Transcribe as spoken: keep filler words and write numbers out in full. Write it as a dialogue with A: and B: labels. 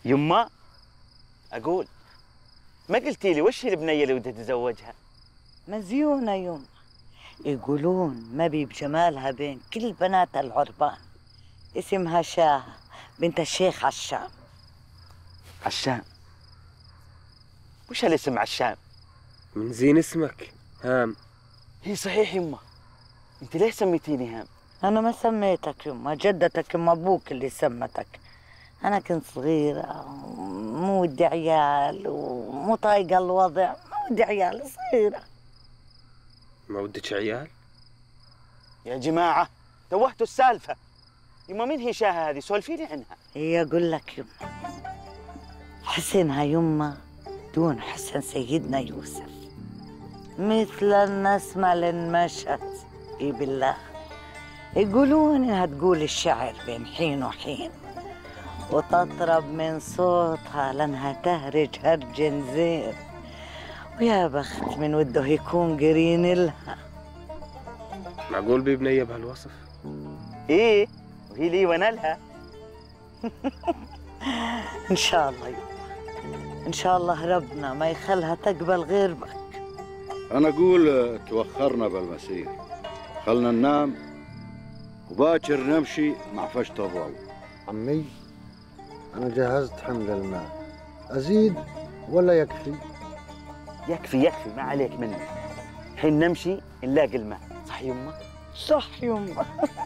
A: يما اقول ما قلتي لي وش هي البنيه اللي ودها تتزوجها؟
B: مزيونة يما، يقولون ما بي بجمالها بين كل بنات العربان. اسمها شاهة بنت الشيخ عشام.
A: عشام؟ وش هالاسم عشام؟
C: من زين اسمك هام.
A: هي صحيح يما، انت ليش سميتيني هام؟
B: أنا ما سميتك يما، جدتك يما أبوك اللي سمتك. أنا كنت صغيرة مو ودي عيال ومو طايقة الوضع، ما ودي عيال، صغيرة.
C: ما ودك عيال؟
A: يا جماعة توهتوا السالفة. يما مين هي شاهة هذه؟ سولفي لي عنها.
B: هي أقول لك يما، حسنها يما دون حسن سيدنا يوسف، مثل النسمة اللي انمشت. اي بالله، يقولون انها تقول الشعر بين حين وحين، وتطرب من صوتها لانها تهرج هرج زين، ويا بخت من وده يكون قرين لها.
C: معقول بي بنية بهالوصف؟
A: ايه، وهي لي وانا لها.
B: ان شاء الله يما، ان شاء الله ربنا ما يخلها تقبل غير بك.
D: انا اقول توخرنا بالمسير، خلنا ننام وباكر نمشي مع فشت الضوء.
E: عمي انا جهزت حمل الماء، ازيد ولا يكفي؟
A: يكفي يكفي، ما عليك منه. حين نمشي نلاقي الماء، صح يما؟
B: صح يما.